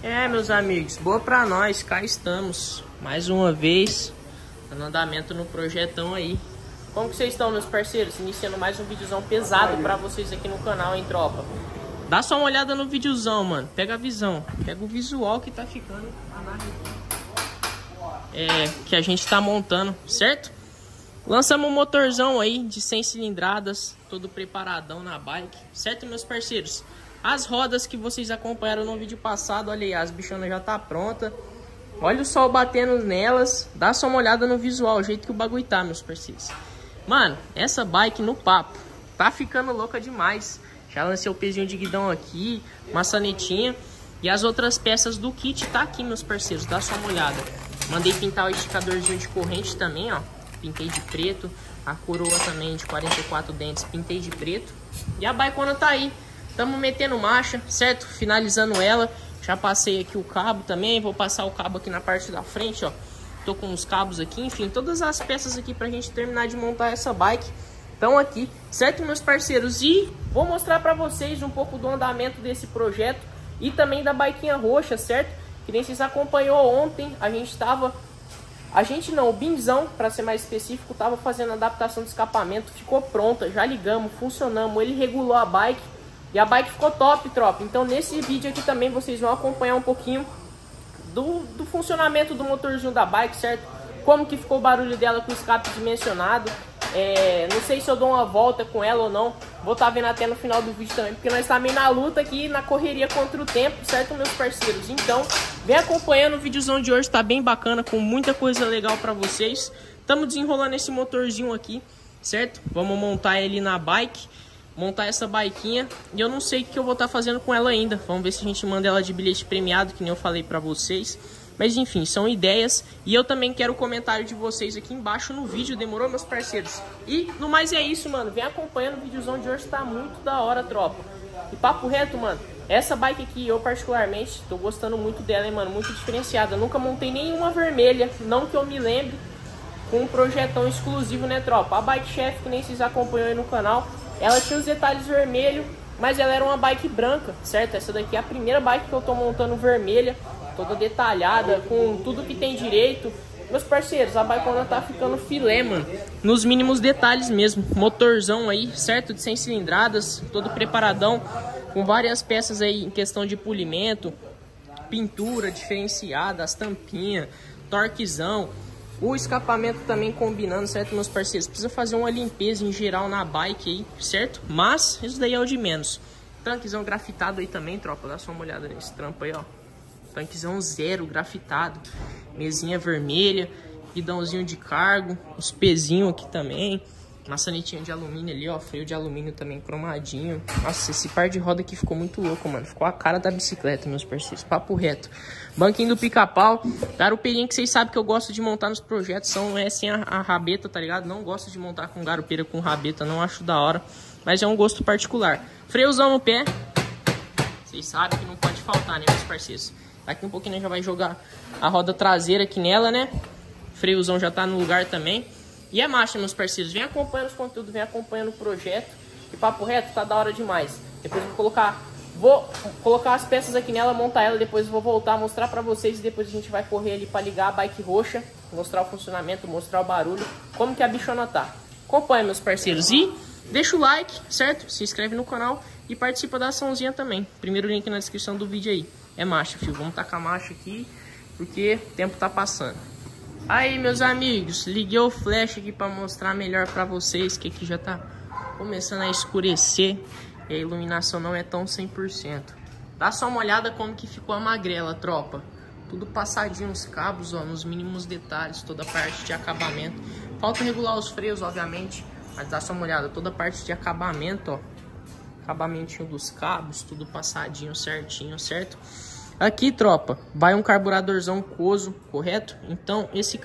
É, meus amigos, boa pra nós, cá estamos, mais uma vez, dando andamento no projetão aí. Como que vocês estão, meus parceiros? Iniciando mais um videozão pesado pra vocês aqui no canal, hein, tropa? Dá só uma olhada no videozão, mano, pega a visão, pega o visual que tá ficando que a gente tá montando, certo? Lançamos um motorzão aí de 100 cilindradas, todo preparadão na bike, certo, meus parceiros? As rodas que vocês acompanharam no vídeo passado, olha aí, as bichonas já tá pronta. Olha o sol batendo nelas, dá só uma olhada no visual, o jeito que o bagulho tá, meus parceiros. Mano, essa bike no papo, tá ficando louca demais. Já lancei o pezinho de guidão aqui, maçanetinha. E as outras peças do kit tá aqui, meus parceiros, dá só uma olhada. Mandei pintar o esticadorzinho de corrente também, ó. Pintei de preto, a coroa também de 44 dentes, pintei de preto. E a bikeona tá aí. Estamos metendo marcha, certo? Finalizando ela. Já passei aqui o cabo também. Vou passar o cabo aqui na parte da frente, ó. Tô com os cabos aqui. Enfim, todas as peças aqui pra gente terminar de montar essa bike estão aqui, certo, meus parceiros? E vou mostrar pra vocês um pouco do andamento desse projeto e também da biquinha roxa, certo? Que nem vocês acompanhou ontem. O Binzão, para ser mais específico, tava fazendo a adaptação do escapamento. Ficou pronta, já ligamos, funcionamos. Ele regulou a bike. E a bike ficou top, tropa. Então nesse vídeo aqui também vocês vão acompanhar um pouquinho do funcionamento do motorzinho da bike, certo? Como que ficou o barulho dela com o escape dimensionado. Não sei se eu dou uma volta com ela ou não. Vou estar vendo até no final do vídeo também, porque nós estamos meio na luta aqui, na correria contra o tempo, certo, meus parceiros? Então, vem acompanhando, o videozão de hoje tá bem bacana, com muita coisa legal pra vocês. Estamos desenrolando esse motorzinho aqui, certo? Vamos montar ele na bike. Montar essa biquinha. E eu não sei o que eu vou estar fazendo com ela ainda. Vamos ver se a gente manda ela de bilhete premiado, que nem eu falei pra vocês. Mas enfim, são ideias. E eu também quero o comentário de vocês aqui embaixo no vídeo. Demorou, meus parceiros? E no mais é isso, mano. Vem acompanhando, o videozão de hoje tá muito da hora, tropa. E papo reto, mano. Essa bike aqui, eu particularmente tô gostando muito dela, hein, mano. Muito diferenciada. Eu nunca montei nenhuma vermelha, não que eu me lembre, com um projetão exclusivo, né, tropa? A Bike Chef, que nem vocês acompanham aí no canal, ela tinha os detalhes vermelhos, mas ela era uma bike branca, certo? Essa daqui é a primeira bike que eu tô montando vermelha, toda detalhada, com tudo que tem direito. Meus parceiros, a bikeona tá ficando filé, mano, nos mínimos detalhes mesmo. Motorzão aí, certo? De 100 cilindradas, todo preparadão, com várias peças aí em questão de polimento, pintura diferenciada, as tampinhas, torquezão. O escapamento também combinando, certo, meus parceiros? Precisa fazer uma limpeza em geral na bike aí, certo? Mas isso daí é o de menos. Tanquezão grafitado aí também, tropa. Dá só uma olhada nesse trampo aí, ó. Tanquezão zero grafitado. Mesinha vermelha. Guidãozinho de cargo. Os pezinhos aqui também. Maçanetinha de alumínio ali, ó. Freio de alumínio também cromadinho. Nossa, esse par de roda aqui ficou muito louco, mano. Ficou a cara da bicicleta, meus parceiros. Papo reto. Banquinho do pica-pau. Garupelinha que vocês sabem que eu gosto de montar nos projetos. São sem a rabeta, tá ligado? Não gosto de montar com garupeira com rabeta. Não acho da hora. Mas é um gosto particular. Freiozão no pé. Vocês sabem que não pode faltar, né, meus parceiros? Daqui um pouquinho já vai jogar a roda traseira aqui nela, né? Freiozão já tá no lugar também. E é marcha, meus parceiros. Vem acompanhando os conteúdos, vem acompanhando o projeto. E papo reto, tá da hora demais. Depois eu vou colocar as peças aqui nela, montar ela. Depois eu vou voltar, mostrar pra vocês. E depois a gente vai correr ali pra ligar a bike roxa. Mostrar o funcionamento, mostrar o barulho. Como que a bichona tá. Acompanha, meus parceiros. E deixa o like, certo? Se inscreve no canal e participa da açãozinha também. Primeiro link na descrição do vídeo aí. É marcha, filho. Vamos tacar marcha aqui, porque o tempo tá passando. Aí, meus amigos, liguei o flash aqui pra mostrar melhor pra vocês, que aqui já tá começando a escurecer e a iluminação não é tão 100%. Dá só uma olhada como que ficou a magrela, tropa. Tudo passadinho os cabos, ó, nos mínimos detalhes, toda a parte de acabamento. Falta regular os freios, obviamente, mas dá só uma olhada, toda a parte de acabamento, ó. Acabamentinho dos cabos, tudo passadinho certinho, certo? Aqui, tropa, vai um carburadorzão Coso, correto? Então, esse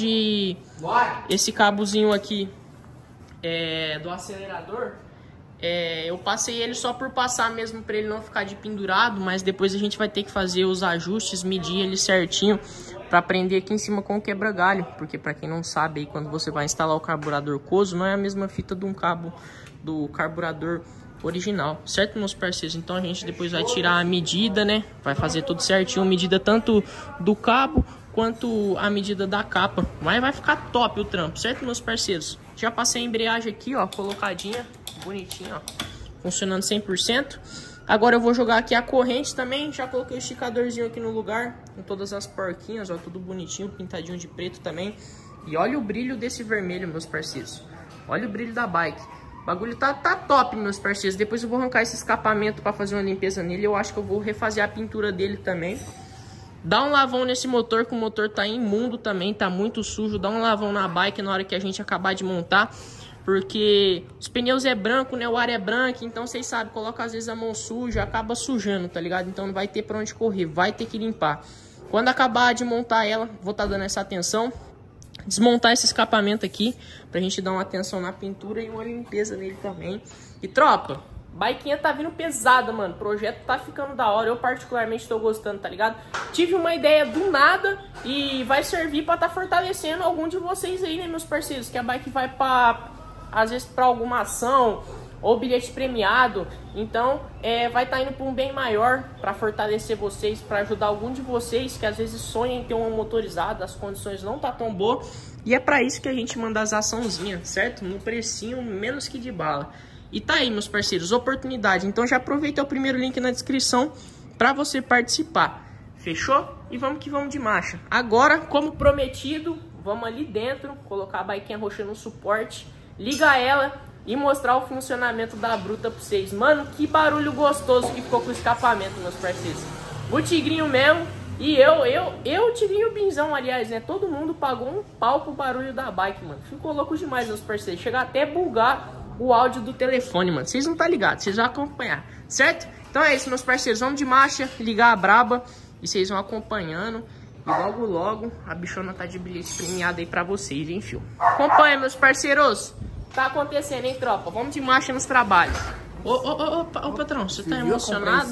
cabozinho aqui do acelerador, eu passei ele só por passar mesmo, para ele não ficar de pendurado, mas depois a gente vai ter que fazer os ajustes, medir ele certinho para prender aqui em cima com o quebra-galho, porque para quem não sabe, aí, quando você vai instalar o carburador Coso, não é a mesma fita de um cabo do carburador original, certo, meus parceiros? Então a gente depois vai tirar a medida, né? Vai fazer tudo certinho, medida tanto do cabo quanto a medida da capa. Mas vai ficar top o trampo, certo, meus parceiros? Já passei a embreagem aqui, ó, colocadinha, bonitinha, ó, funcionando 100%. Agora eu vou jogar aqui a corrente também. Já coloquei o esticadorzinho aqui no lugar, com todas as porquinhas, ó, tudo bonitinho, pintadinho de preto também. E olha o brilho desse vermelho, meus parceiros. Olha o brilho da bike. O bagulho tá top, meus parceiros. Depois eu vou arrancar esse escapamento pra fazer uma limpeza nele. Eu acho que eu vou refazer a pintura dele também. Dá um lavão nesse motor, que o motor tá imundo também, tá muito sujo. Dá um lavão na bike na hora que a gente acabar de montar. Porque os pneus é branco, né? O ar é branco, então vocês sabem, coloca às vezes a mão suja, acaba sujando, tá ligado? Então não vai ter pra onde correr, vai ter que limpar. Quando acabar de montar ela, vou estar dando essa atenção. Desmontar esse escapamento aqui, pra gente dar uma atenção na pintura e uma limpeza nele também. E tropa, biquinha tá vindo pesada, mano. O projeto tá ficando da hora. Eu particularmente tô gostando, tá ligado? Tive uma ideia do nada e vai servir pra tá fortalecendo algum de vocês aí, né, meus parceiros? Que a bike vai pra, às vezes, pra alguma ação ou bilhete premiado. Então vai estar indo para um bem maior, para fortalecer vocês, para ajudar algum de vocês que às vezes sonham em ter uma motorizada, as condições não tá tão boas. E é para isso que a gente manda as açãozinhas, certo? No precinho menos que de bala. E tá aí, meus parceiros, oportunidade. Então já aproveita o primeiro link na descrição para você participar. Fechou? E vamos que vamos de marcha. Agora, como prometido, vamos ali dentro, colocar a biquinha roxa no suporte, ligar ela e mostrar o funcionamento da bruta pra vocês. Mano, que barulho gostoso que ficou com o escapamento, meus parceiros. O Tigrinho mesmo e o Tigrinho Binzão, aliás, né? Todo mundo pagou um pau pro barulho da bike, mano. Ficou louco demais, meus parceiros. Chega até bugar o áudio do telefone, mano. Vocês não tá ligados, vocês vão acompanhar, certo? Então é isso, meus parceiros. Vamos de marcha, ligar a braba e vocês vão acompanhando. E logo, logo, a bichona tá de bilhete premiado aí pra vocês, hein, fio? Acompanha, meus parceiros. Tá acontecendo, hein, tropa? Vamos de marcha nos trabalhos. Ô, patrão, você tá emocionado?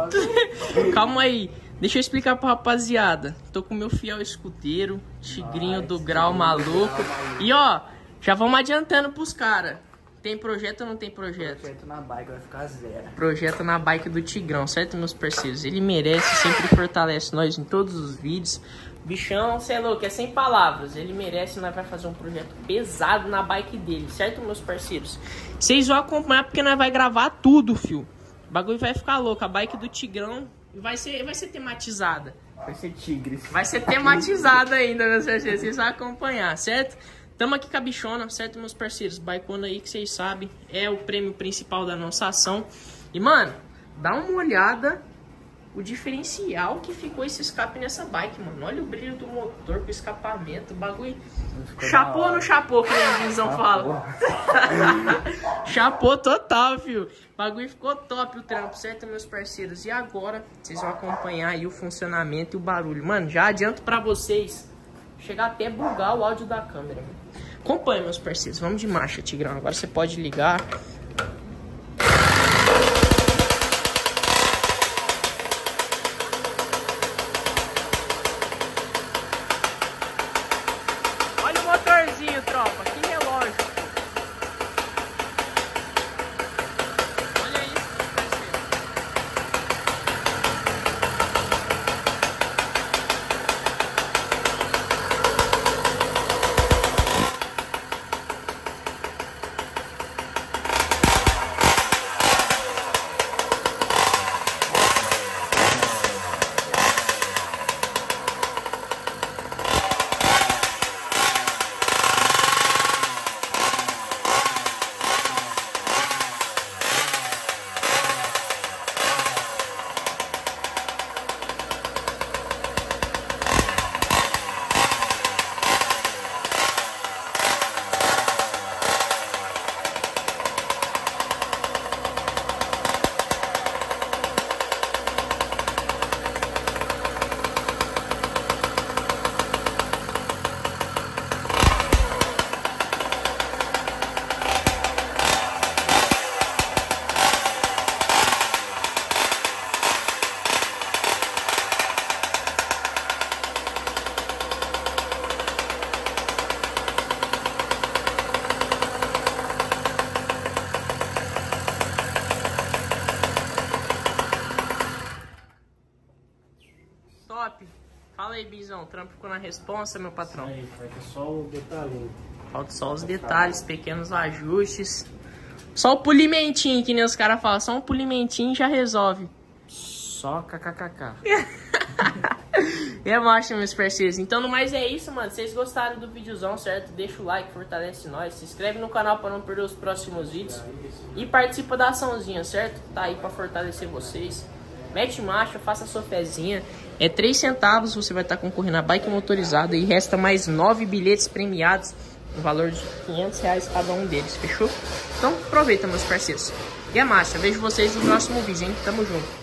Calma aí. Deixa eu explicar pra rapaziada. Tô com meu fiel escudeiro, Tigrinho do Grau maluco. E ó, já vamos adiantando pros caras. Tem projeto ou não tem projeto? Projeto na bike vai ficar zero. Projeto na bike do Tigrão, certo, meus parceiros? Ele merece, sempre fortalece nós em todos os vídeos. Bichão, cê é louco, é sem palavras. Ele merece, nós vai fazer um projeto pesado na bike dele, certo, meus parceiros? Vocês vão acompanhar porque nós vai gravar tudo, fio. O bagulho vai ficar louco. A bike do Tigrão vai ser tematizada. Vai ser tigre. Vai ser tematizada ainda, meus parceiros. Vocês vão acompanhar, certo? Tamo aqui com a bichona, certo, meus parceiros? Bikeona aí que vocês sabem, é o prêmio principal da nossa ação. E, mano, dá uma olhada o diferencial que ficou esse escape nessa bike, mano. Olha o brilho do motor com o escapamento, o bagulho. Chapô ou não chapô, que a visão fala? Chapô total, fio. O bagulho ficou top o trampo, certo, meus parceiros? E agora, vocês vão acompanhar aí o funcionamento e o barulho. Mano, já adianto pra vocês, chegar até bugar o áudio da câmera. Acompanha, meus parceiros. Vamos de marcha, Tigrão. Agora você pode ligar. Olha o motorzinho, tropa. Que relógio. Olha isso, parceiro. top? Fala aí, Bizão. O trampo ficou na responsa, meu patrão. Isso aí, falta só o detalhinho. Falta só os detalhes, pequenos ajustes. Só o polimentinho, que nem os caras falam. Só um polimentinho já resolve. Só kkkk. É macho, meus parceiros. Então, no mais é isso, mano. Vocês gostaram do videozão, certo? Deixa o like, fortalece nós. Se inscreve no canal pra não perder os próximos vídeos. E participa da açãozinha, certo? Tá aí pra fortalecer vocês. Mete marcha, faça a sua fezinha. É 3 centavos, você vai estar concorrendo a bike motorizada. E resta mais 9 bilhetes premiados, no valor de R$500 cada um deles, fechou? Então aproveita, meus parceiros. E a marcha, vejo vocês no próximo vídeo, hein? Tamo junto.